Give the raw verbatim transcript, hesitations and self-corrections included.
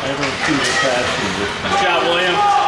I don't see the passion. Good job, William.